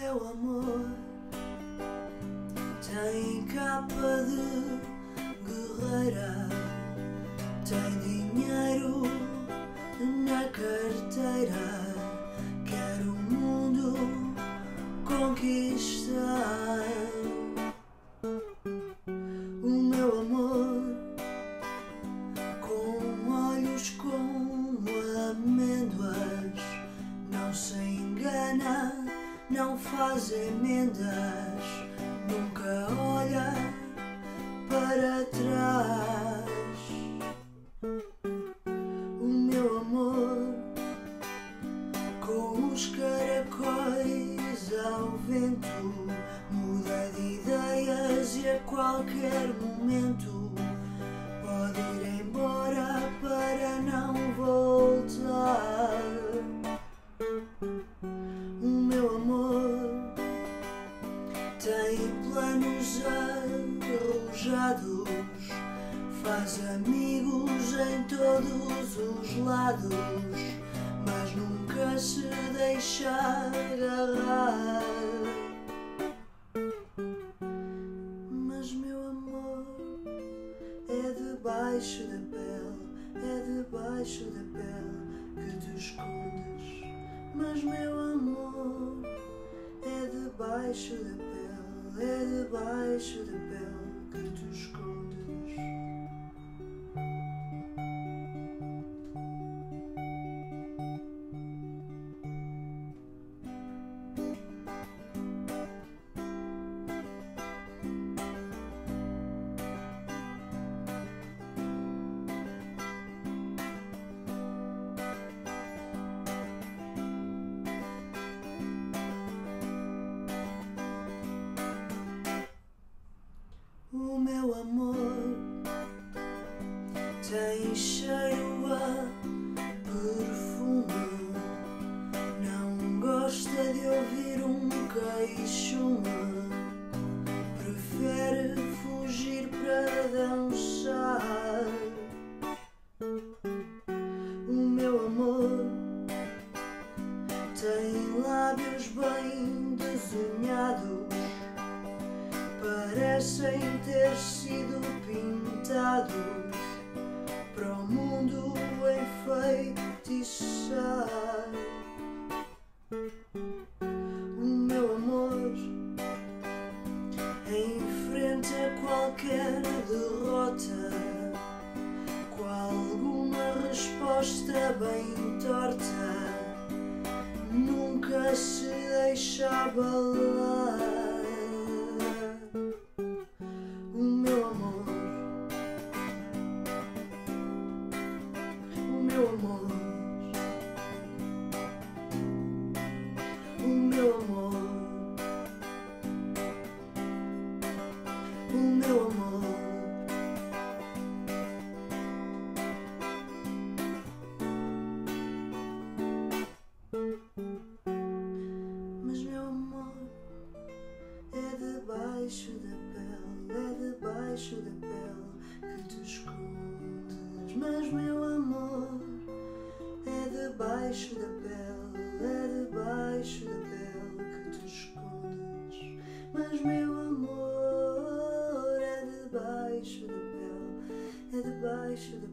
meu amor tem capa de guerreira, tem dinheiro na carteira, quer o mundo conquistar. O meu amor, com olhos como amêndoas, não se engana, não faz emendas, nunca olha para trás. O meu amor, com os caracóis ao vento, muda de ideias e a qualquer momento pode ir embora para não voltar. O meu amor tem planos arrojados, faz amigos em todos os lados, mas nunca se deixa agarrar. Mas meu amor, é debaixo da pele, é debaixo da pele que te escondes. Mas meu amor, é debaixo da pele, é debaixo da pele que te escondes. O meu amor tem cheiro a perfume, não gosta de ouvir um queixume, prefere fugir para dançar. O meu amor tem lábios bem desenhados, parecem ter sido pintados para o mundo enfeitiçar. O meu amor enfrenta qualquer derrota com alguma resposta bem torta, nunca se deixa abalar. O meu amor, o meu amor, mas meu amor, é debaixo da pele, é debaixo da pele que te escondes. Mas meu amor, é debaixo da pele, é debaixo da pele que te escondes. Mas meu amor, é debaixo da pele, é debaixo da pele.